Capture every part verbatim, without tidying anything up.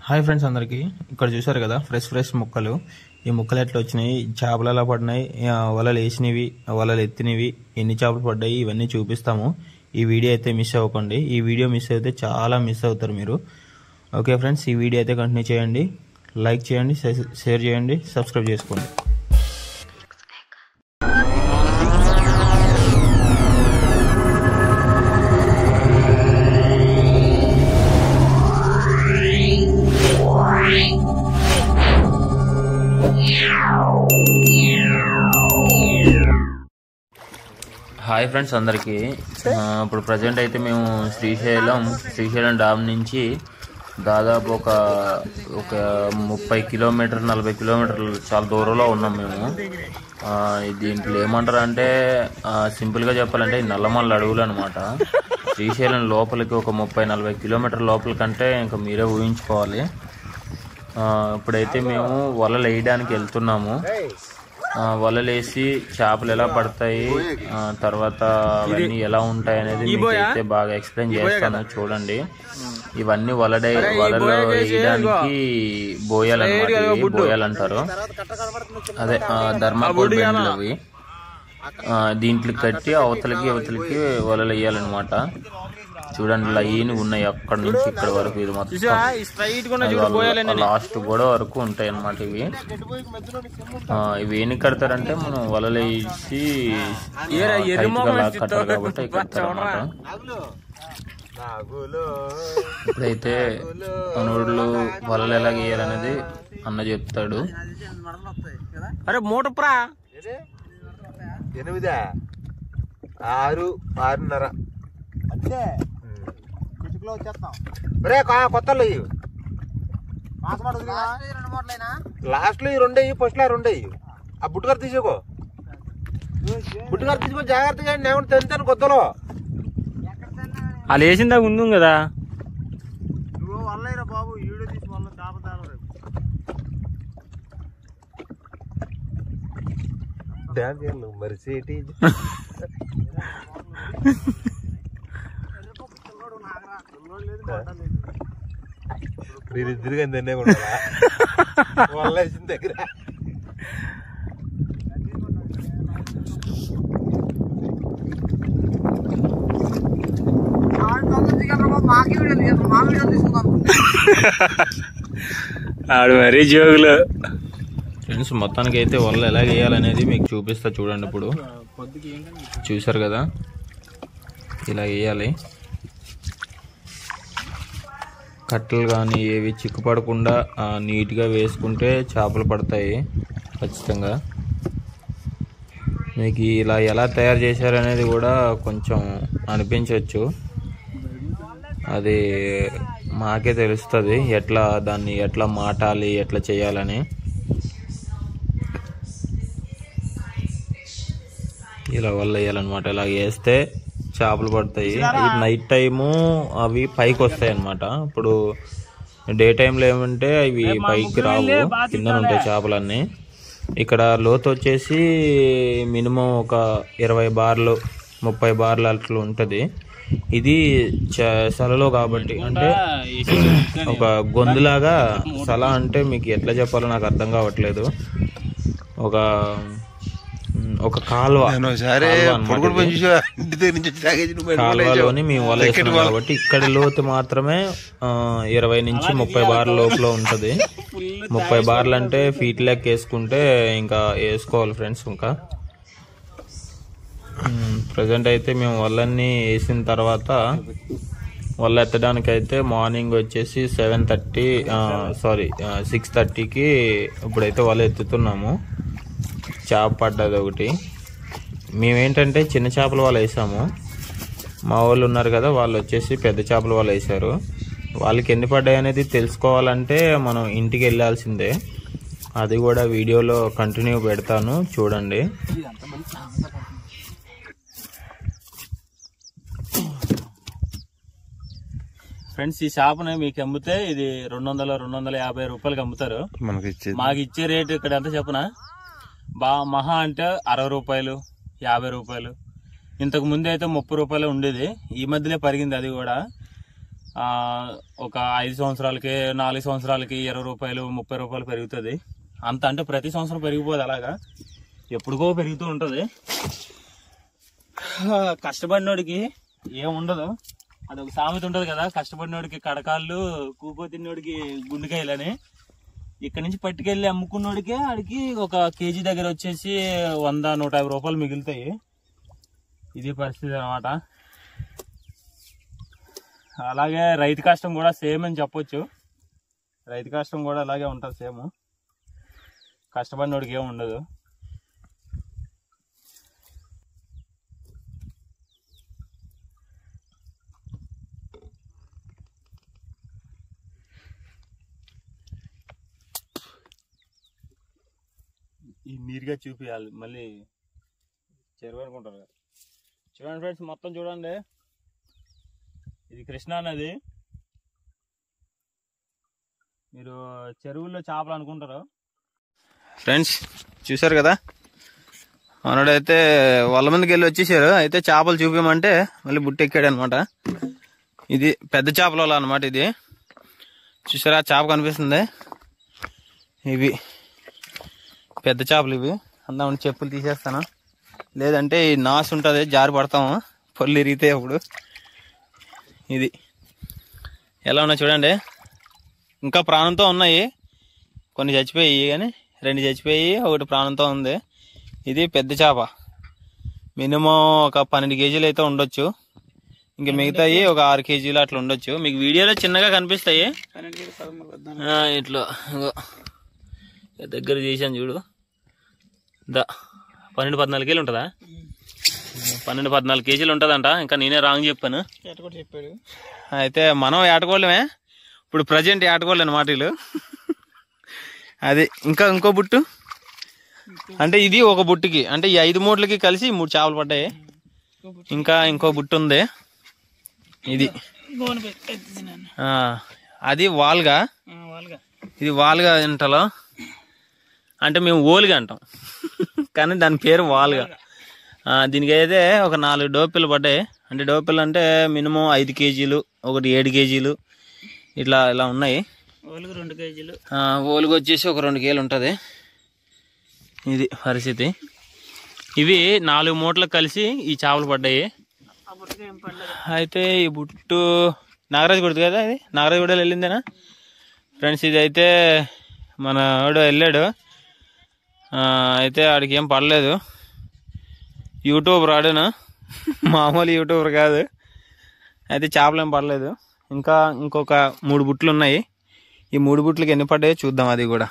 Hi friends అందరికీ. ఇక్కడ చూసారు కదా ఫ్రెష్ ఫ్రెష్ ముక్కలు. ఈ ముక్కలు ఎట్లా వచ్చినాయి, చేపలు ఎలా పడినాయి, వలలు వేసినవి, వలలు ఎత్తినవి, ఎన్ని చేపలు పడ్డాయి, ఇవన్నీ చూపిస్తాము. ఈ వీడియో అయితే మిస్ అవ్వకండి. ఈ వీడియో మిస్ అయితే చాలా మిస్ అవుతారు మీరు. ఓకే ఫ్రెండ్స్, ఈ వీడియో అయితే కంటిన్యూ చేయండి, లైక్ చేయండి, షేర్ చేయండి, సబ్స్క్రైబ్ చేసుకోండి. హాయ్ ఫ్రెండ్స్ అందరికీ. ఇప్పుడు ప్రజెంట్ అయితే మేము శ్రీశైలం శ్రీశైలం డ్యామ్ నుంచి దాదాపు ఒక ఒక ముప్పై కిలోమీటర్ నలభై కిలోమీటర్లు చాలా దూరంలో ఉన్నాం మేము. దీంట్లో ఏమంటారు అంటే సింపుల్గా చెప్పాలంటే నల్లమల్ల అడవులు అనమాట. శ్రీశైలం లోపలికి ఒక ముప్పై నలభై కిలోమీటర్ లోపల కంటే ఇంకా మీరే ఊహించుకోవాలి. ఇప్పుడైతే మేము వలలు వేయడానికి వెళ్తున్నాము. వలలు వేసి చేపలు ఎలా పడతాయి, తర్వాత అవన్నీ ఎలా ఉంటాయి అనేది అయితే బాగా ఎక్స్ప్లెయిన్ చేస్తాను, చూడండి. ఇవన్నీ వలడే వలలో వేయడానికి బోయాలు అనమాట. బోయాలు అంటారు, అదే ధర్మకోల్ బెండ్లు అవి. దీంట్లో కట్టి అవతలకి అవతలకి వలలు వేయాలన్నమాట. చూడండి, లైన్ ఉన్నాయి అక్కడ నుంచి ఇక్కడ వరకు. ఇది మొత్తం లాస్ట్ కూడా వరకు ఉంటాయి అన్నమాట. ఇవి ఇవి ఏం కడతారంటే మనం వలలు వేసి కట్టారు కాబట్టి కడతారు అన్నమాట. ఇప్పుడైతే మనోళ్ళు వలలు ఎలా గీయాలనేది అన్న చెప్తాడు. అరే మూట ప్రా ఎనిమిదా ఆరు ఆరున్నర అంతే కొత్తలు లాస్ట్ లో ఈ రెండే, ఫస్ట్ లో రెండే. ఆ బుట్టుగారు తీసుకో, బుట్టుగారు తీసుకో జాగ్రత్తగా. నేను తింటాను కొత్తలో వాళ్ళు వేసిందా ఉంది కదా. బాబు ఈడో తీసి వాళ్ళ దాపదాలు డాన్స్ మరి సేటి మీరిద్దరుగా తిన్నే కూడా వాళ్ళ వేసిన దగ్గర ఆడు మరీ జోగులు. ఫ్రెండ్స్ మొత్తానికి అయితే వలలు ఎలా వేయాలనేది మీకు చూపిస్తా, చూడండి. ఇప్పుడు చూసారు కదా, ఇలా వేయాలి. కట్టలు కానీ ఏవి చిక్కుపడకుండా నీట్గా వేసుకుంటే చేపలు పడతాయి ఖచ్చితంగా. మీకు ఇలా ఎలా తయారు చేశారనేది కూడా కొంచెం అనిపించవచ్చు, అది మాకే తెలుస్తుంది ఎట్లా దాన్ని ఎట్లా మాటాలి, ఎట్లా చేయాలని. ఇలా వల్ల వేయాలన్నమాట. ఇలా వేస్తే చేపలు పడతాయి. నైట్ టైము అవి పైకి వస్తాయి అన్నమాట. ఇప్పుడు డే టైంలో ఏమంటే అవి పైకి రావు, కింద ఉంటాయి చేపలన్నీ. ఇక్కడ లోతు వచ్చేసి మినిమం ఒక ఇరవై బార్లు ముప్పై బార్లు అట్లా ఉంటుంది. ఇది సలలో కాబట్టి, అంటే ఒక గొంతులాగా. సల అంటే మీకు ఎట్లా చెప్పాలో నాకు అర్థం కావట్లేదు. ఒక ఒక కాలువ కాలువలోని మేము వల వేస్తున్నాం కాబట్టి ఇక్కడ లోతు మాత్రమే ఇరవై నుంచి ముప్పై బార్ల లోపల ఉంటది. ముప్పై బార్లు అంటే ఫీట్ లెక్క వేసుకుంటే ఇంకా వేసుకోవాలి ఫ్రెండ్స్. ఇంకా ప్రజెంట్ అయితే మేము వలన్నీ వేసిన తర్వాత వల ఎత్తడానికి అయితే మార్నింగ్ వచ్చేసి సెవెన్ థర్టీ సారీ సిక్స్ థర్టీకి ఇప్పుడైతే వల ఎత్తుతున్నాము. చేప పడ్డది ఒకటి. మేమేంటంటే చిన్న చేపల వల వేసాము. మా వాళ్ళు ఉన్నారు కదా, వాళ్ళు వచ్చేసి పెద్ద చేపల వల వేసారు. వాళ్ళకి ఎన్ని పడ్డాయి అనేది తెలుసుకోవాలంటే మనం ఇంటికి వెళ్ళాల్సిందే. అది కూడా వీడియోలో కంటిన్యూ పెడతాను, చూడండి. ఫ్రెండ్స్, ఈ చేపని మీకు అమ్మితే ఇది రెండు వందల రెండు వందల యాభై రూపాయలకి అమ్ముతారు. మాకు ఇచ్చే రేటు ఇక్కడ ఎంత చెప్పనా, బా మహా అంటే అరవై రూపాయలు యాభై రూపాయలు. ఇంతకు ముందు అయితే ముప్పై రూపాయలు ఉండేది, ఈ మధ్యలో పెరిగింది అది కూడా. ఒక ఐదు సంవత్సరాలకి నాలుగు సంవత్సరాలకి ఇరవై రూపాయలు ముప్పై రూపాయలు పెరుగుతుంది. అంత అంటే ప్రతి సంవత్సరం పెరిగిపోదు, అలాగా ఎప్పుడుకో పెరుగుతూ ఉంటుంది. కష్టపడినోడికి ఏముండదు, అదొక సామెత ఉంటుంది కదా, కష్టపడినోడికి కడకాళ్ళు కూకో తిన్నోడికి గుండెకాయలని. ఇక్కడ నుంచి పట్టుకెళ్ళి అమ్ముకున్నోడికే ఆడికి ఒక కేజీ దగ్గర వచ్చేసి వంద నూట యాభై రూపాయలు మిగులుతాయి. ఇది పరిస్థితి అన్నమాట. అలాగే రైతు కష్టం కూడా సేమ్ అని చెప్పొచ్చు. రైతు కష్టం కూడా అలాగే ఉంటుంది సేమ్, కష్టపడినోడికి ఏమి ఉండదు. ఈ నీరుగా చూపించాలి, మళ్ళీ చెరువు అనుకుంటారు కదా. చూడండి ఫ్రెండ్స్, మొత్తం చూడండి, ఇది కృష్ణా నది. మీరు చెరువుల్లో చేపలు అనుకుంటారు. ఫ్రెండ్స్ చూసారు కదా, మనోడైతే వాళ్ళ మందికి వెళ్ళి వచ్చేసారు. అయితే చేపలు చూపించమంటే మళ్ళీ బుట్ట ఎక్కాడు అనమాట. ఇది పెద్ద చేపల అనమాట. ఇది చూసారా, చేప కనిపిస్తుంది. ఇవి పెద్ద చేపలు ఇవి. అందామని చెప్పులు తీసేస్తాను, లేదంటే ఈ నాసు ఉంటుంది, జారి పడతాము పళ్ళు ఇరిగితే అప్పుడు. ఇది ఎలా ఉన్నా చూడండి, ఇంకా ప్రాణంతో ఉన్నాయి. కొన్ని చచ్చిపోయి, కానీ రెండు చచ్చిపోయి ఒకటి ప్రాణంతో ఉంది. ఇది పెద్ద చేప, మినిమం ఒక పన్నెండు కేజీలు అయితే ఉండొచ్చు. ఇంక మిగతాయి ఒక ఆరు కేజీలు అట్లా ఉండొచ్చు. మీకు వీడియోలో చిన్నగా కనిపిస్తాయి. ఇట్లా దగ్గర చేశాను చూడు, దా పన్నెండు పద్నాలుగు కేజీలు ఉంటుందా? పన్నెండు పద్నాలుగు కేజీలు ఉంటుందంట. ఇంకా నేనే రాంగ్ చెప్పాను. చెప్పాడు. అయితే మనం ఏటకోళ్ళమే ఇప్పుడు, ప్రజెంట్ ఏటకోళ్ళు అన్నమాట వీళ్ళు. అది ఇంకా ఇంకో బుట్టు, అంటే ఇది ఒక బుట్టుకి, అంటే ఈ ఐదు మూటలకి కలిసి మూడు చేపలు పడ్డాయి. ఇంకా ఇంకో బుట్టు ఉంది. ఇది అది వాల్గా, ఇది వాల్గా అంటలో, అంటే మేము ఓలుగా అంటాం కానీ దాని పేరు వాల్గా. దీనికి అయితే ఒక నాలుగు డోపిల్లు పడ్డాయి. అంటే డోపిల్లు అంటే మినిమం ఐదు కేజీలు, ఒకటి ఏడు కేజీలు ఇట్లా ఇలా ఉన్నాయి. ఓలుగు రెండు కేజీలు, ఓలుగు వచ్చేసి ఒక రెండు కేజీలు ఉంటుంది. ఇది పరిస్థితి. ఇవి నాలుగు మూటలకు కలిసి ఈ చేపలు పడ్డాయి. అయితే ఈ బుట్టు నాగరాజు గుడి కదా, ఇది నాగరాజు గుడిలో వెళ్ళిందేనా ఫ్రెండ్స్? ఇది అయితే మన వాడు వెళ్ళాడు, అయితే ఆడికి ఏం పడలేదు. యూట్యూబర్ ఆడను, మామూలు యూట్యూబర్ కాదు. అయితే చేపలు ఏం పడలేదు. ఇంకా ఇంకొక మూడు బుట్లు ఉన్నాయి. ఈ మూడు బుట్లకి ఎన్ని పడ్డాయో చూద్దాం. అది కూడా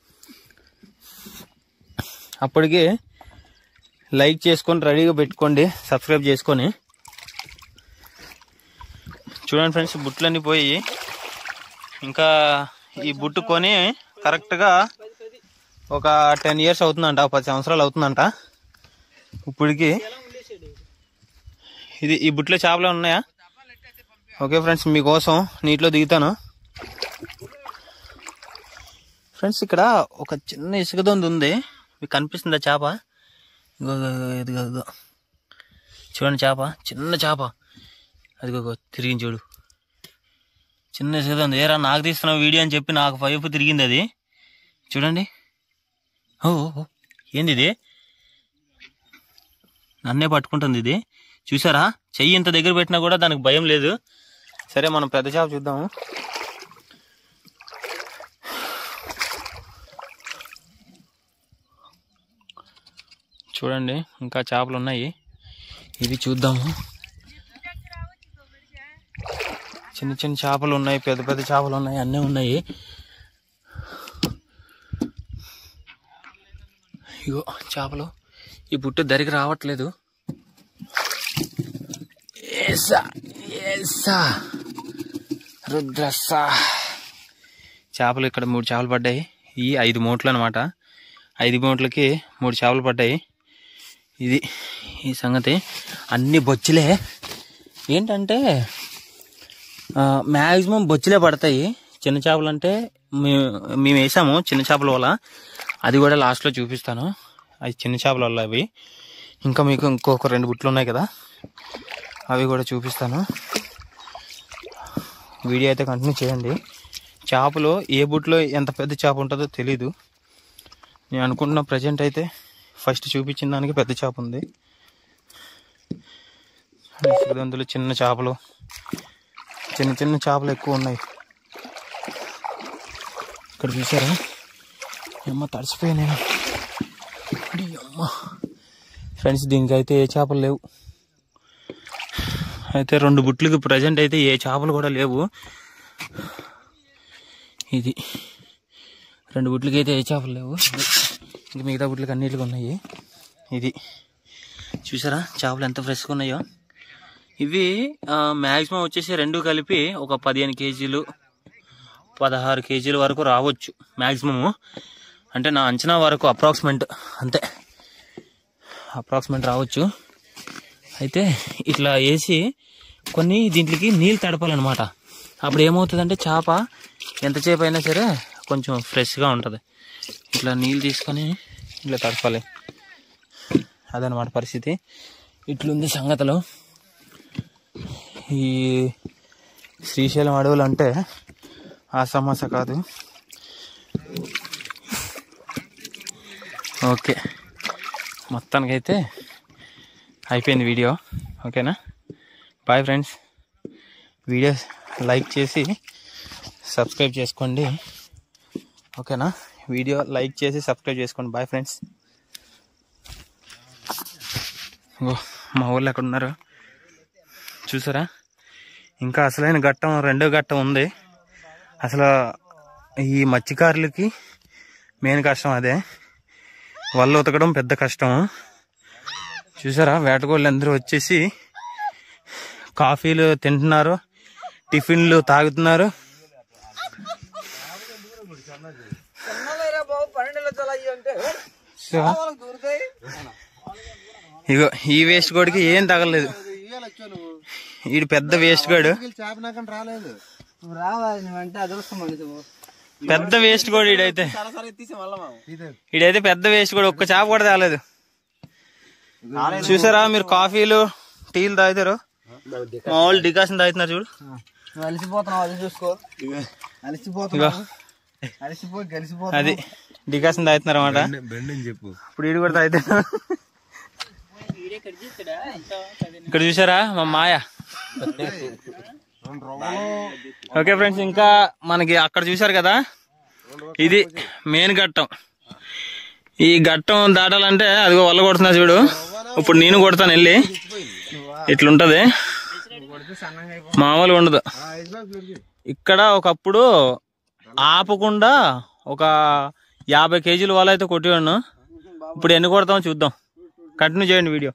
అప్పటికి లైక్ చేసుకొని రెడీగా పెట్టుకోండి, సబ్స్క్రైబ్ చేసుకొని. చూడండి ఫ్రెండ్స్, బుట్లన్నీ పోయి ఇంకా ఈ బుట్టు కొని కరెక్ట్గా ఒక టెన్ ఇయర్స్ అవుతుందంట, పది సంవత్సరాలు అవుతుందంట ఇప్పటికి. ఇది ఈ బుట్లో చేపలు ఉన్నాయా? ఓకే ఫ్రెండ్స్, మీకోసం నీటిలో దిగుతాను. ఫ్రెండ్స్ ఇక్కడ ఒక చిన్న ఇసుక దొంది ఉంది, మీకు కనిపిస్తుందా చేప? ఇగో ఇదిగో ఇదిగో చూడండి, చేప, చిన్న చేప. అదిగో తిరిగి చూడు, చిన్న ఇసుక దొంది. ఏరా నాకు తీస్తున్నావు వీడియో అని చెప్పి నాకు వైపు తిరిగింది అది. చూడండి, ఓ ఏంది ఇది? నన్నే పట్టుకుంటుంది ఇది. చూసారా, చెయ్యి ఇంత దగ్గర పెట్టినా కూడా దానికి భయం లేదు. సరే మనం పెద్ద చేప చూద్దాము. చూడండి ఇంకా చేపలు ఉన్నాయి, ఇవి చూద్దాము. చిన్న చిన్న చేపలు ఉన్నాయి, పెద్ద పెద్ద చేపలు ఉన్నాయి, అన్నీ ఉన్నాయి. ఇగో చేపలు. ఈ బుట్టు దరికి రావట్లేదు. రుద్రస చేపలు ఇక్కడ మూడు చేపలు పడ్డాయి. ఈ ఐదు మూటలు అనమాట. ఐదు మూటలకి మూడు చేపలు పడ్డాయి. ఇది ఈ సంగతి. అన్ని బొచ్చులే. ఏంటంటే మ్యాక్సిమం బొచ్చులే పడతాయి. చిన్న చేపలు అంటే మేము మేము వేసాము చిన్న చేపల వల్ల, అది కూడా లాస్ట్లో చూపిస్తాను. అవి చిన్న చేపల వల్ల అవి. ఇంకా మీకు ఇంకొక రెండు బుట్లు ఉన్నాయి కదా, అవి కూడా చూపిస్తాను. వీడియో అయితే కంటిన్యూ చేయండి. చేపలు ఏ బుట్లో ఎంత పెద్ద చేప ఉంటుందో తెలీదు. నేను అనుకుంటున్న ప్రజెంట్ అయితే ఫస్ట్ చూపించిన దానికి పెద్ద చేప ఉంది. అందులో చిన్న చేపలు చిన్న చిన్న చేపలు ఎక్కువ ఉన్నాయి. ఇక్కడ చూసారా అమ్మ తడిసిపోయా నేను. అమ్మ ఫ్రెండ్స్ దీనికి అయితే ఏ చేపలు లేవు. అయితే రెండు బుట్లకి ప్రజెంట్ అయితే ఏ చేపలు కూడా లేవు. ఇది రెండు బుట్లకి అయితే ఏ చేపలు లేవు. ఇంక మిగతా బుట్లకి అన్నిటికి ఉన్నాయి. ఇది చూసారా చేపలు ఎంత ఫ్రెష్గా ఉన్నాయో. ఇవి మ్యాక్సిమం వచ్చేసి రెండు కలిపి ఒక పదిహేను కేజీలు పదహారు కేజీల వరకు రావచ్చు మ్యాక్సిమము. అంటే నా అంచనా వరకు అప్రాక్సిమేట్ అంతే, అప్రాక్సిమేట్ రావచ్చు. అయితే ఇట్లా వేసి కొన్ని దీంట్లోకి నీళ్ళు తడపాలన్నమాట. అప్పుడు ఏమవుతుందంటే చేప ఎంతసేపు అయినా సరే కొంచెం ఫ్రెష్గా ఉంటుంది. ఇట్లా నీళ్ళు తీసుకొని ఇట్లా తడపాలి, అదనమాట పరిస్థితి. ఇట్లుంది సంగతులు. ఈ శ్రీశైలం అడవులు అంటే ఆ సమస్య కాదు. ఓకే మొత్తానికైతే అయిపోయింది వీడియో. ఓకేనా, బాయ్ ఫ్రెండ్స్. వీడియో లైక్ చేసి సబ్స్క్రైబ్ చేసుకోండి. ఓకేనా, వీడియో లైక్ చేసి సబ్స్క్రైబ్ చేసుకోండి. Bye friends. మా ఊళ్ళో ఎక్కడ ఉన్నారు చూసారా. ఇంకా అసలైన ఘట్టం రెండో ఘట్టం ఉంది. అసలు ఈ మత్స్యకారులకి మెయిన్ కష్టం అదే, వల్ల ఉతకడం పెద్ద కష్టం. చూసారా వేటకోళ్ళు అందరూ వచ్చేసి కాఫీలు తింటున్నారు, టిఫిన్లు తాగుతున్నారు. ఇగో ఈ వేస్ట్ గోడికి ఏం తగలలేదు. ఈడు పెద్ద వేస్ట్ గాడు, పెద్ద వేస్ట్ కూడా ఈడైతే. ఈడైతే పెద్ద వేస్ట్ కూడా ఒక్క చేప కూడా తేలేదు. చూసారా మీరు కాఫీలు టీలు తాగుతారు, మా వాళ్ళు డికాషన్ తాగుతున్నారు చూడు. అది డికాషన్ తాగుతున్నారు అన్నమాట. ఇప్పుడు ఈడు కూడా తాగుతున్నారు. ఇక్కడ చూసారా మా మాయ. ఓకే ఫ్రెండ్స్, ఇంకా మనకి అక్కడ చూసారు కదా, ఇది మెయిన్ ఘట్టం. ఈ ఘట్టం దాటాలంటే అదిగో వల్ల కొడుతున్నా చూడు. ఇప్పుడు నేను కొడతాను వెళ్ళి. ఇట్లుంటది, మామూలుగా ఉండదు. ఇక్కడ ఒకప్పుడు ఆపకుండా ఒక యాభై కేజీల వల అయితే కొట్టివాడు. ఇప్పుడు ఎన్ని కొడతామో చూద్దాం. కంటిన్యూ చేయండి వీడియో.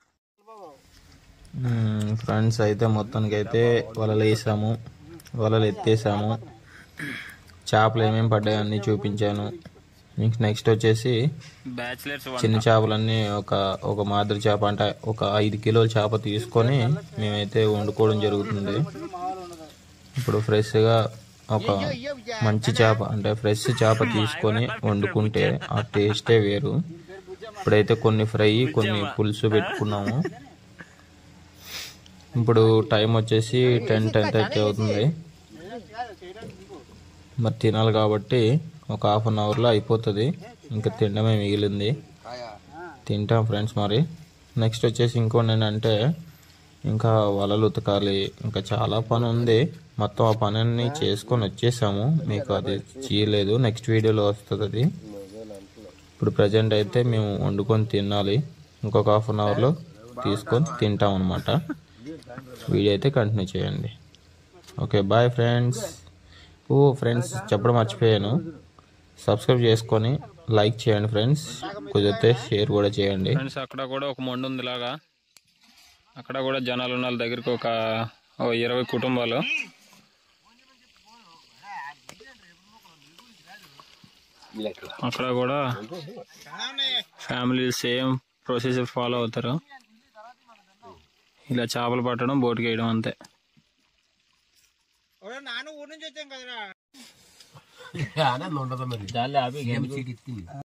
ఫ్రెండ్స్ అయితే మొత్తానికి అయితే వలలు వేసాము, వలలు ఎత్తేసాము. చేపలు ఏమేమి పడ్డాయో అన్నీ చూపించాను. నెక్స్ట్ వచ్చేసి చిన్న చేపలన్నీ ఒక ఒక మాదిరి చేప అంటే ఒక ఐదు కిలోల చేప తీసుకొని మేమైతే వండుకోవడం జరుగుతుంది. ఇప్పుడు ఫ్రెష్గా ఒక మంచి చేప అంటే ఫ్రెష్ చేప తీసుకొని వండుకుంటే ఆ టేస్టే వేరు. ఇప్పుడైతే కొన్ని ఫ్రై కొన్ని పులుసు పెట్టుకున్నాము. ఇప్పుడు టైం వచ్చేసి టెన్ టెన్ థర్టీ అవుతుంది. మరి తినాలి కాబట్టి ఒక హాఫ్ అన్ అవర్లో అయిపోతుంది. ఇంకా తినడమే మిగిలింది, తింటాం ఫ్రెండ్స్. మరి నెక్స్ట్ వచ్చేసి ఇంకోటి ఏంటంటే ఇంకా వలలు ఉతకాలి, ఇంకా చాలా పని ఉంది. మొత్తం ఆ పని అన్ని చేసుకొని వచ్చేసాము, మీకు అది చేయలేదు, నెక్స్ట్ వీడియోలో వస్తుంది అది. ఇప్పుడు ప్రజెంట్ అయితే మేము వండుకొని తినాలి. ఇంకొక హాఫ్ అన్ అవర్లో తీసుకొని తింటాం అన్నమాట. వీడియో అయితే కంటిన్యూ చేయండి. Okay bye friends. ఓ ఫ్రెండ్స్ చెప్పడం మర్చిపోయాను, సబ్స్క్రైబ్ చేసుకొని లైక్ చేయండి ఫ్రెండ్స్, కుదిరితే షేర్ కూడా చేయండి ఫ్రెండ్స్. అక్కడ కూడా ఒక మొండు ఉంది లాగా, అక్కడ కూడా జనాలు ఉన్న వాళ్ళ దగ్గరికి ఒక ఇరవై కుటుంబాలు. అక్కడ కూడా ఫ్యామిలీ సేమ్ ప్రొసీజర్ ఫాలో అవుతారు. ఇలా చేపలు పట్టడం, బోటుకి వేయడం అంతే. నాన్న ఊరు నుంచి వచ్చాం కదరా.